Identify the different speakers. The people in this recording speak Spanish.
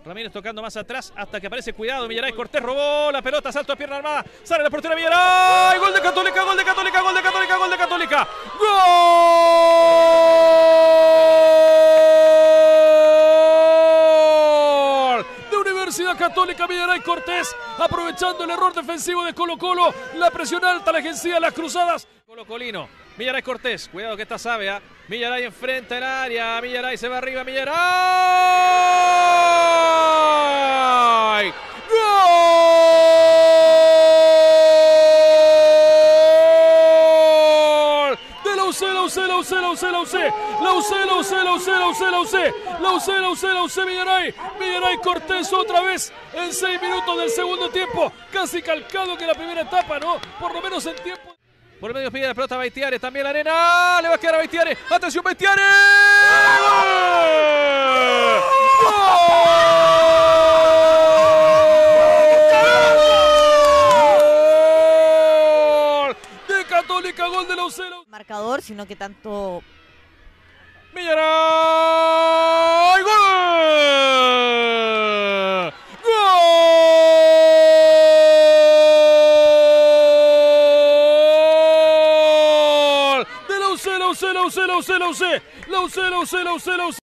Speaker 1: Ramírez tocando más atrás hasta que aparece Cuidado. Millaray Cortés robó la pelota, salto a pierna armada. Sale la portera Millaray. Gol de Católica, gol de Católica, gol de Católica, gol de Católica. ¡Gol! De Universidad Católica, Millaray Cortés, aprovechando el error defensivo de Colo-Colo. La presión alta, la agencia de las cruzadas. Colo-Colino. Millaray Cortés, cuidado que esta sabe, ¿eh? Millaray enfrenta el área, Millaray se va arriba, Millaray. ¡Gol! De la UC, la UC, la UC, la UC, la UC, la UC, la UC, la UC, la UC, la UC, la UC, la UC, la UC, Millaray, Millaray Cortés otra vez en 6 minutos del segundo tiempo, casi calcado que la primera etapa, ¿no? Por lo menos en tiempo. Por el medio pide la pelota a Baitiares, también la arena, le va a quedar a Baitiares, atención Baitiares. ¡Gol! De Católica, gol de la UC.
Speaker 2: Marcador, sino que tanto...
Speaker 1: Millaray, gol. La UC, la UC, la UC, la UC, la UC, la UC, la UC, la UC, la UC.